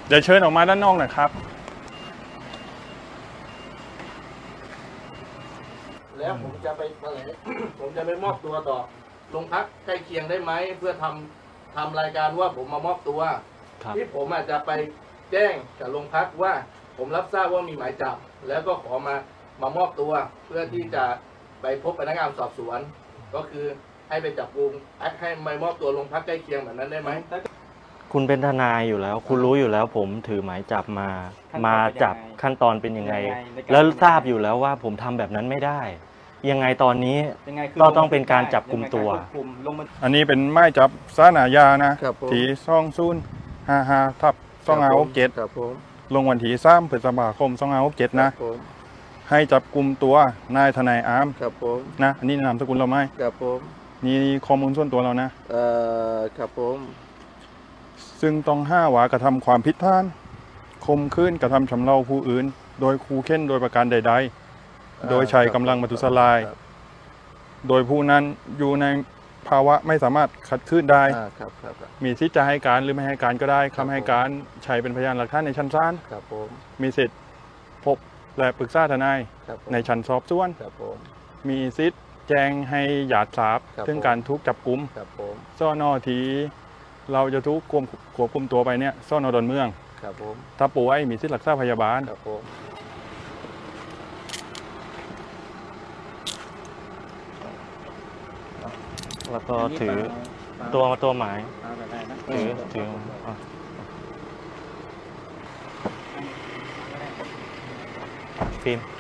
เดี๋ยวเชิญออกมาด้านนอกหน่อยครับแล้วผมจะไปแถลง ผมจะไปมอบตัวต่อโรงพักใกล้เคียงได้ไหมเพื่อทำรายการว่าผมมามอบตัวที่ผมอาจจะไปแจ้งกับโรงพักว่าผมรับทราบว่ามีหมายจับแล้วก็ขอมามอบตัวเพื่อที่จะไปพบพนักงานสอบสวนก็คือให้ไปจับกุมให้ไปมอบตัวโรงพักใกล้เคียงแบบนั้นได้ไหมคุณเป็นทนายอยู่แล้วคุณรู้อยู่แล้วผมถือหมายจับมาจับขั้นตอนเป็นยังไงแล้วทราบอยู่แล้วว่าผมทำแบบนั้นไม่ได้ยังไงตอนนี้ก็ต้องเป็นการจับกุมตัวอันนี้เป็นไม้จับสารอาญานะที่2055/2567ลงวันที่3 พฤษภาคม 2567นะให้จับกุมตัวนายทนายอาร์มนะอันนี้นามสกุลเราไหมนี่ข้อมูลส่วนตัวเรานะครับผมซึ่งต้องว่ากระทำความผิดฐานข่มขืนกระทำชำเราผู้อื่นโดยขู่เข็นโดยประการใดๆโดยใช้กำลังประทุษร้ายโดยผู้นั้นอยู่ในภาวะไม่สามารถขัดขืนได้มีสิทธิ์จะให้การหรือไม่ให้การก็ได้คำให้การใช้เป็นพยานหลักฐานในชั้นศาลมีสิทธิ์พบและปรึกษาทนายในชั้นสอบสวนมีสิทธิ์แจ้งให้ญาติทราบถึงการถูกจับกุมสน.ที่เราจะถูกควบคุมตัวไปเนี่ยสน.ดอนเมืองถ้าป่วยมีสิทธิ์รักษาพยาบาลแล้วก็ถือตัวหมายถือฟิล์ม